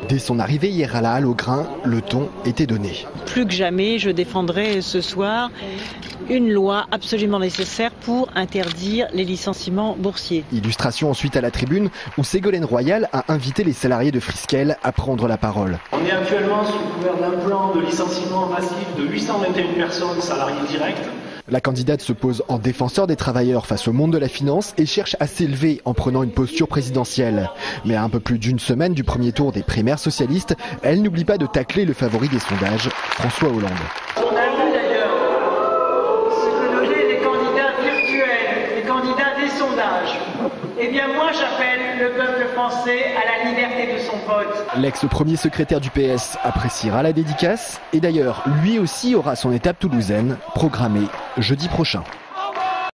Dès son arrivée hier à la Halle aux Grains, le ton était donné. Plus que jamais, je défendrai ce soir une loi absolument nécessaire pour interdire les licenciements boursiers. Illustration ensuite à la tribune où Ségolène Royal a invité les salariés de Friskel à prendre la parole. On est actuellement sous couvert d'un plan de licenciement massif de 821 personnes salariées directes. La candidate se pose en défenseur des travailleurs face au monde de la finance et cherche à s'élever en prenant une posture présidentielle. Mais à un peu plus d'une semaine du premier tour des primaires socialistes, elle n'oublie pas de tacler le favori des sondages, François Hollande. On a vu d'ailleurs ce que donnaient les candidats virtuels, les candidats des sondages. Eh bien moi j'appelle le peuple français à la liberté de son vote. L'ex-premier secrétaire du PS appréciera la dédicace et d'ailleurs lui aussi aura son étape toulousaine programmée jeudi prochain.